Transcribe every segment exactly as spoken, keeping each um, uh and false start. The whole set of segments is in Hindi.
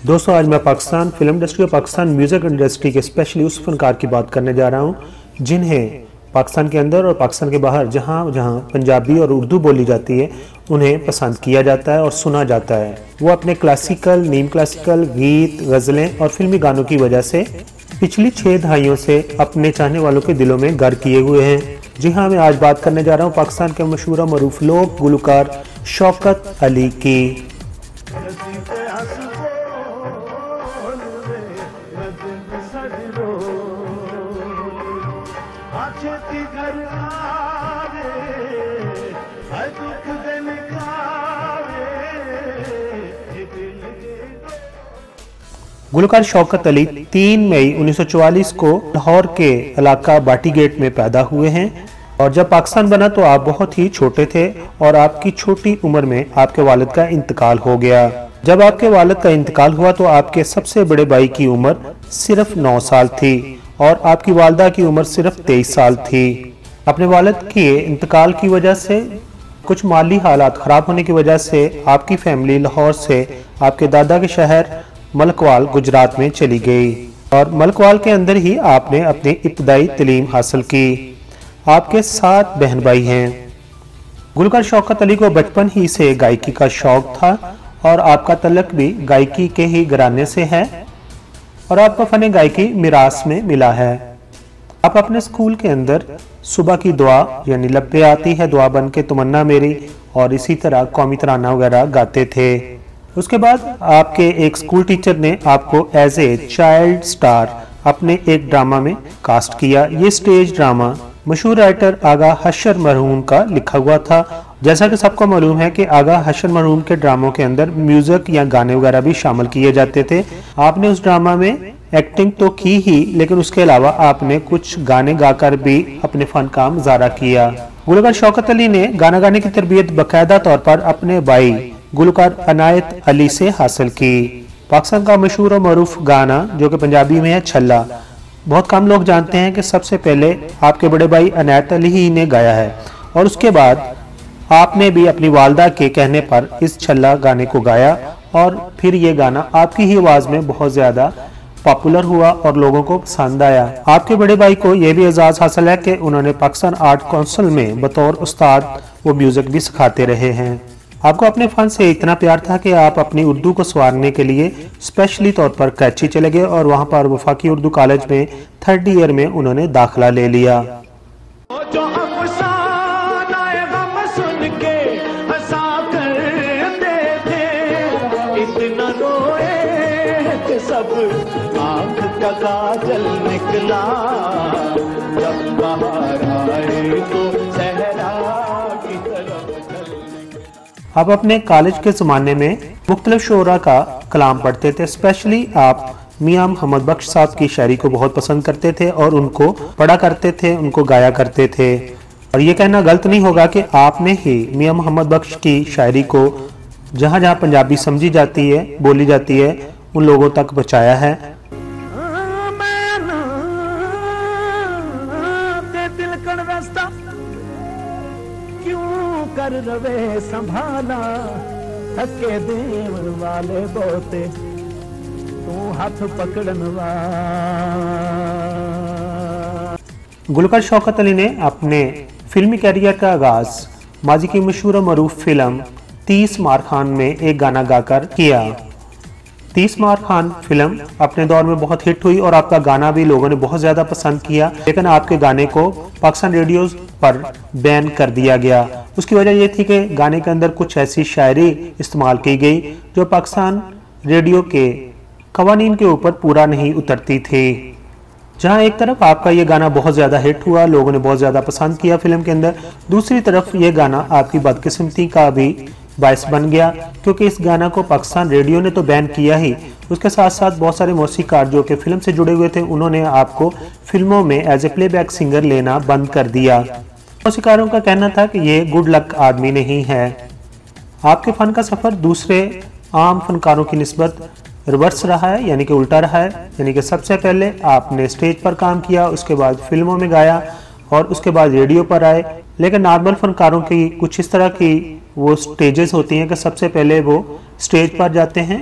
दोस्तों, आज मैं पाकिस्तान फिल्म इंडस्ट्री और पाकिस्तान म्यूज़िक इंडस्ट्री के स्पेशली उस फनकार की बात करने जा रहा हूँ जिन्हें पाकिस्तान के अंदर और पाकिस्तान के बाहर जहाँ जहाँ पंजाबी और उर्दू बोली जाती है उन्हें पसंद किया जाता है और सुना जाता है। वो अपने क्लासिकल, नीम क्लासिकल गीत, गज़लें और फिल्मी गानों की वजह से पिछली छः दहाइयों से अपने चाहने वालों के दिलों में घर किए हुए हैं। जी हाँ, मैं आज बात करने जा रहा हूँ पाकिस्तान के मशहूर मरूफ लोक गुलकार शौकत अली की। गुलकार शौकत अली तीन मई उन्नीस सौ चौवालीस को लाहौर के इलाका बाटी गेट में पैदा हुए हैं और जब पाकिस्तान बना तो आप बहुत ही छोटे थे और आपकी छोटी उम्र में आपके वालिद का इंतकाल हो गया। जब आपके वालिद का इंतकाल हुआ तो आपके सबसे बड़े भाई की उम्र सिर्फ नौ साल थी और आपकी वालदा की उम्र सिर्फ तेईस साल थी। अपने वालिद के इंतकाल की वजह से कुछ माली हालात खराब होने की वजह से आपकी फैमिली लाहौर से आपके दादा के शहर मलकवाल गुजरात में चली गई और मलकवाल के अंदर ही आपने अपनी इब्तदाई तालीम हासिल की। आपके सात बहन भाई हैं। गुलकार शौकत अली को बचपन ही से गायकी का शौक था और आपका तल्लक भी गायकी के ही घराने से है और आपका फन गायकी मिरास में मिला है। आप अपने स्कूल के अंदर सुबह की दुआ यानी लब पे आती है दुआ बन के तमन्ना मेरी और इसी तरह कौमी तराना वगैरह गाते थे। उसके बाद आपके एक स्कूल टीचर ने आपको एज ए चाइल्ड स्टार अपने एक ड्रामा में कास्ट किया। ये स्टेज ड्रामा मशहूर राइटर आगा हशर मरहूम का लिखा हुआ था। जैसा कि सबको मालूम है कि आगा हशर मरहूम के ड्रामों के अंदर म्यूजिक या गाने वगैरह भी शामिल किए जाते थे। आपने उस ड्रामा में एक्टिंग तो की ही, लेकिन उसके अलावा आपने कुछ गाने गाकर भी अपने फन का मुजाहरा किया। गुलकार शौकत अली ने गाना गाने की तरबियत बाकायदा तौर पर अपने भाई गुलकार अनायत अली से हासिल की। पाकिस्तान का मशहूर और मरूफ गाना जो कि पंजाबी में है छल्ला, बहुत कम लोग जानते हैं कि सबसे पहले आपके बड़े भाई अनायत अली ही ने गाया है और उसके बाद आपने भी अपनी वालदा के कहने पर इस छल्ला गाने को गाया और फिर ये गाना आपकी ही आवाज़ में बहुत ज़्यादा पॉपुलर हुआ और लोगों को पसंद आया। आपके बड़े भाई को यह भी एजाज़ हासिल है कि उन्होंने पाकिस्तान आर्ट काउंसिल में बतौर उस्ताद वो म्यूज़िक भी सिखाते रहे हैं। आपको अपने फन से इतना प्यार था कि आप अपनी उर्दू को संवारने के लिए स्पेशली तौर पर कराची चले गए और वहां पर वफाकी उर्दू कॉलेज में थर्ड ईयर में उन्होंने दाखिला ले लिया। निकला जब बाहर आए तो आप अपने कॉलेज के ज़माने में मुख्तलिफ शोरा का कलाम पढ़ते थे। स्पेशली आप मियां मोहम्मद बख्श साहब की शायरी को बहुत पसंद करते थे और उनको पढ़ा करते थे, उनको गाया करते थे। और ये कहना गलत नहीं होगा कि आपने ही मियां मोहम्मद बख्श की शायरी को जहाँ जहाँ पंजाबी समझी जाती है, बोली जाती है, उन लोगों तक पहुँचाया है। कर रवे संभाला थके देवन वाले बोते तू हाथ पकड़न वाला। गुलकार शौकत अली ने अपने फिल्मी कैरियर का आगाज माजी की मशहूर मरूफ फिल्म तीस मार खान में एक गाना गाकर किया। तीस मार खान फिल्म अपने दौर में बहुत हिट हुई और आपका गाना भी लोगों ने बहुत ज्यादा पसंद किया, लेकिन आपके गाने को पाकिस्तान रेडियो पर बैन कर दिया गया। उसकी वजह यह थी कि गाने के अंदर कुछ ऐसी शायरी इस्तेमाल की गई जो पाकिस्तान रेडियो के कवानीन के ऊपर पूरा नहीं उतरती थी। जहां एक तरफ आपका ये गाना बहुत ज़्यादा हिट हुआ, लोगों ने बहुत ज़्यादा पसंद किया फिल्म के अंदर, दूसरी तरफ ये गाना आपकी बदकिस्मती का भी बायस बन गया क्योंकि इस गाना को पाकिस्तान रेडियो ने तो बैन किया ही, उसके साथ साथ बहुत सारे मौसीकार जो कि फिल्म से जुड़े हुए थे उन्होंने आपको फिल्मों में एज ए प्लेबैक सिंगर लेना बंद कर दिया। मौसीकारों का कहना था कि ये गुड लक आदमी नहीं है। आपके फ़न का सफ़र दूसरे आम फनकारों की निस्बत रिवर्स रहा है, यानी कि उल्टा रहा है। यानी कि सबसे पहले आपने स्टेज पर काम किया, उसके बाद फिल्मों में गाया और उसके बाद रेडियो पर आए। लेकिन नॉर्मल फनकारों की कुछ इस तरह की वो स्टेजेस होती हैं कि सबसे पहले वो स्टेज पर जाते हैं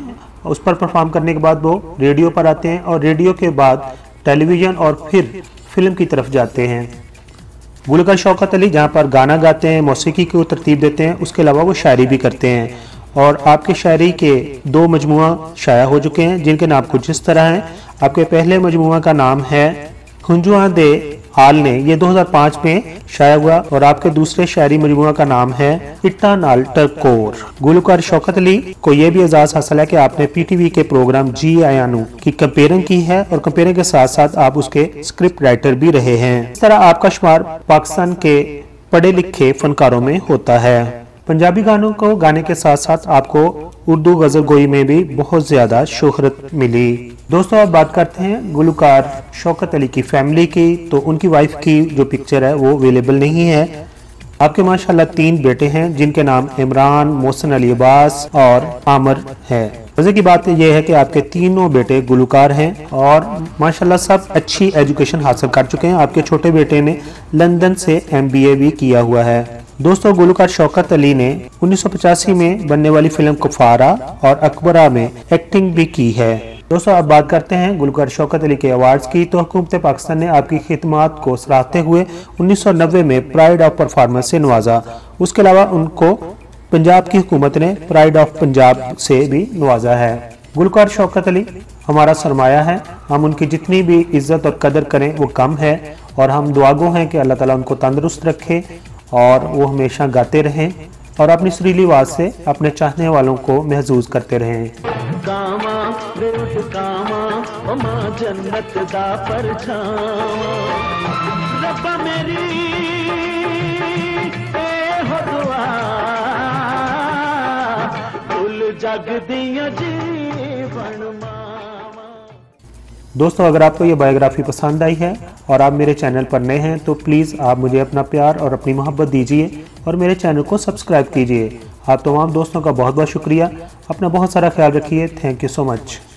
उस पर परफॉर्म करने के बाद वो रेडियो पर आते हैं और रेडियो के बाद टेलीविज़न और फिर फिल्म की तरफ जाते हैं। गुलकार शौकत अली जहाँ पर गाना गाते हैं, मौसीकी को तरतीब देते हैं, उसके अलावा वो शायरी भी करते हैं और आपके शायरी के दो मजमुआ शाया हो चुके हैं जिनके नाम कुछ इस तरह हैं। आपके पहले मजमुआ का नाम है हुंजुआ दे आल ने, ये दो हज़ार पाँच में शाया हुआ और आपके दूसरे शायरी मजमुआ का नाम है इट्टा नाल टकोर। गुलकार शौकत अली को यह भी एजाज हासिल है कि आपने पीटीवी के प्रोग्राम जी आयानू की कंपेयरिंग की है और कंपेयरिंग के साथ साथ आप उसके स्क्रिप्ट राइटर भी रहे हैं। इस तरह आपका शुमार पाकिस्तान के पढ़े लिखे फनकारों में होता है। पंजाबी गानों को गाने के साथ साथ आपको उर्दू गजल गोई में भी बहुत ज्यादा शोहरत मिली। दोस्तों अब बात करते हैं गुलकार शौकत अली की फैमिली की। तो उनकी वाइफ की जो पिक्चर है वो अवेलेबल नहीं है। आपके माशाल्लाह तीन बेटे हैं जिनके नाम इमरान, मोहसिन अली अब्बास और आमर है। मजे की बात यह है कि आपके तीनों बेटे गुलकार हैं और माशाल्लाह सब अच्छी एजुकेशन हासिल कर चुके हैं। आपके छोटे बेटे ने लंदन से एमबीए भी किया हुआ है। दोस्तों गुलकार शौकत अली ने उन्नीस सौ पचासी में बनने वाली फिल्म कुफारा और अकबरा में एक्टिंग भी की है। दोस्तों अब बात करते हैं गुलकार शौकत अली के अवार्ड्स की। तो हुकूमत पाकिस्तान ने आपकी खिदमात को सराहते हुए उन्नीस सौ नब्बे में प्राइड ऑफ परफॉर्मेंस से नवाजा। उसके अलावा उनको पंजाब की हुकूमत ने प्राइड ऑफ पंजाब से भी नवाजा है। गुलकार शौकत अली हमारा सरमाया है। हम उनकी जितनी भी इज्जत और कदर करें वो कम है और हम दुआगो हैं कि अल्लाह ताला उनको तंदुरुस्त रखे और वो हमेशा गाते रहें और अपनी सुरीली आवाज से अपने चाहने वालों को महसूस करते रहें। कामा कामा ओमा जन्नत दा परछावा रब्बा मेरी ए हो दुआ कुल जग दिया जीवन मावा। दोस्तों अगर आपको ये बायोग्राफी पसंद आई है और आप मेरे चैनल पर नए हैं तो प्लीज़ आप मुझे अपना प्यार और अपनी मोहब्बत दीजिए और मेरे चैनल को सब्सक्राइब कीजिए। आप तमाम दोस्तों का बहुत बहुत शुक्रिया। अपना बहुत सारा ख्याल रखिए। Thank you so much.